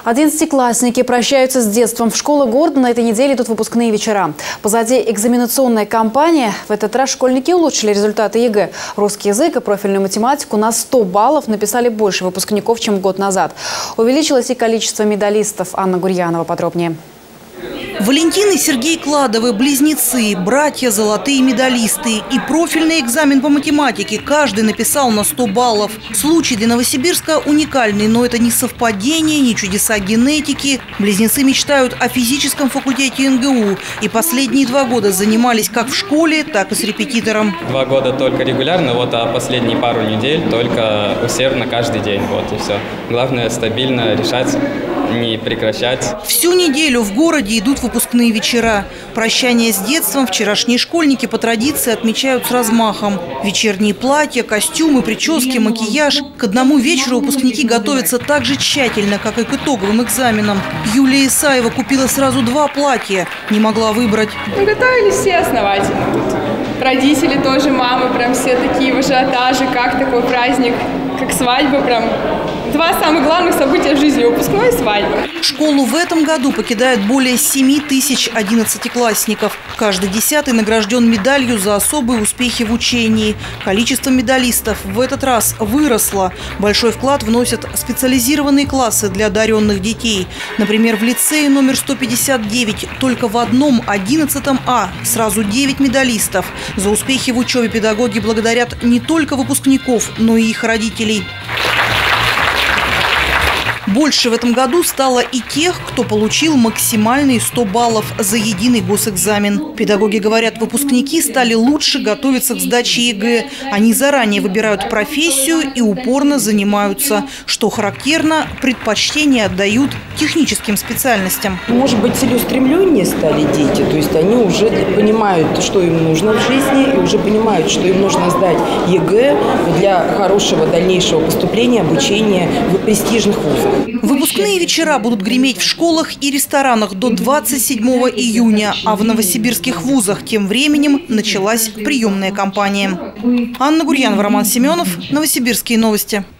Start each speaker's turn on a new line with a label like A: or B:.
A: Одиннадцатиклассники прощаются с детством. В школы города на этой неделе идут выпускные вечера. Позади экзаменационная кампания. В этот раз школьники улучшили результаты ЕГЭ. Русский язык и профильную математику на 100 баллов написали больше выпускников, чем год назад. Увеличилось и количество медалистов. Анна Гурьянова подробнее.
B: Валентин и Сергей Кладовы – близнецы, братья, золотые медалисты. И профильный экзамен по математике каждый написал на 100 баллов. Случай для Новосибирска уникальный, но это не совпадение, не чудеса генетики. Близнецы мечтают о физическом факультете НГУ. И последние 2 года занимались как в школе, так и с репетитором.
C: 2 года только регулярно, а последние пару недель только усердно каждый день. И все. Главное стабильно решать, не прекращать.
B: Всю неделю в городе идут выпускные вечера. Прощание с детством вчерашние школьники по традиции отмечают с размахом. Вечерние платья, костюмы, прически, макияж. К одному вечеру выпускники готовятся так же тщательно, как и к итоговым экзаменам. Юлия Исаева купила сразу 2 платья. Не могла выбрать.
D: Готовились все основательно. Тут родители тоже, мамы, прям все такие в ажиотаже. Как такой праздник, как свадьба, прям 2 самых главных события в жизни – выпускной и свадьба.
B: Школу в этом году покидает более 7 тысяч одиннадцатиклассников. Каждый 10-й награжден медалью за особые успехи в учении. Количество медалистов в этот раз выросло. Большой вклад вносят специализированные классы для одаренных детей. Например, в лицее номер 159 только в одном 11 А сразу 9 медалистов. За успехи в учебе педагоги благодарят не только выпускников, но и их родителей. Больше в этом году стало и тех, кто получил максимальные 100 баллов за единый госэкзамен. Педагоги говорят, выпускники стали лучше готовиться к сдаче ЕГЭ. Они заранее выбирают профессию и упорно занимаются. Что характерно, предпочтение отдают техническим специальностям.
E: Может быть, целеустремленнее стали дети. То есть они уже понимают, что им нужно в жизни, и уже понимают, что им нужно сдать ЕГЭ для хорошего дальнейшего поступления, обучения в престижных вузах.
B: Выпускные вечера будут греметь в школах и ресторанах до 27 июня, а в новосибирских вузах тем временем началась приемная кампания. Анна Гурьянова, Роман Семенов, Новосибирские новости.